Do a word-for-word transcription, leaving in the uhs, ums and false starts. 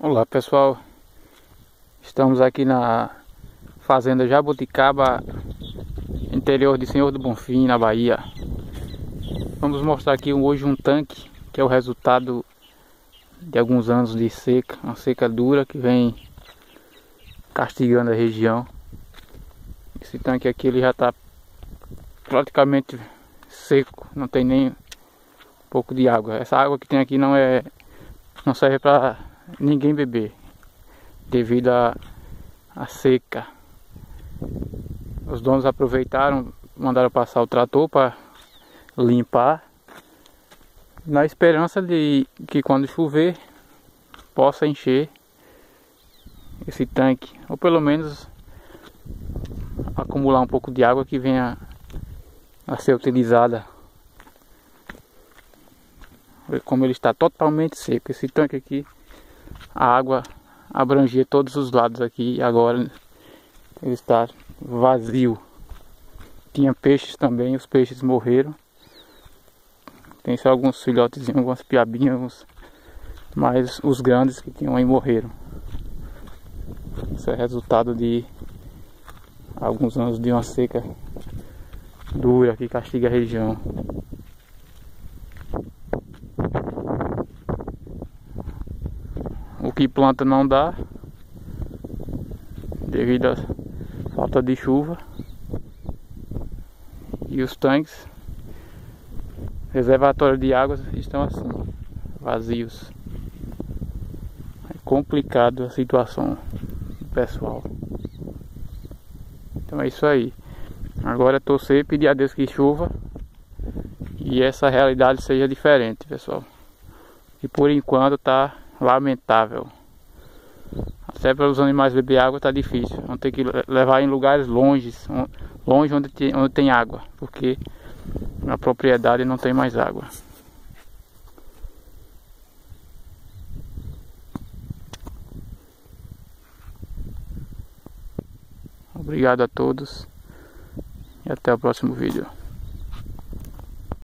Olá pessoal, estamos aqui na fazenda Jabuticaba, interior de Senhor do Bonfim, na Bahia. Vamos mostrar aqui hoje um tanque, que é o resultado de alguns anos de seca, uma seca dura que vem castigando a região. Esse tanque aqui ele já está praticamente seco, não tem nem um pouco de água. Essa água que tem aqui não é, não serve para ninguém beber, devido à a, a seca. Os donos aproveitaram, mandaram passar o trator para limpar, na esperança de que quando chover possa encher esse tanque, ou pelo menos acumular um pouco de água que venha a ser utilizada. Como ele está totalmente seco, esse tanque aqui, a água abrangia todos os lados aqui, e agora ele está vazio. Tinha peixes também, os peixes morreram. Tem só alguns filhotezinhos, algumas piabinhas, mas os grandes que tinham aí morreram. Isso é resultado de alguns anos de uma seca dura que castiga a região. O que planta não dá, devido à falta de chuva. E os tanques, reservatórios de água, estão assim, vazios. É complicado a situação, pessoal. Então é isso aí. Agora é torcer e pedir a Deus que chova e essa realidade seja diferente, pessoal. E por enquanto tá lamentável. Até para os animais beber água tá difícil. Vão ter que levar em lugares longes, longe onde tem, onde tem água, porque na propriedade não tem mais água. Obrigado a todos e até o próximo vídeo.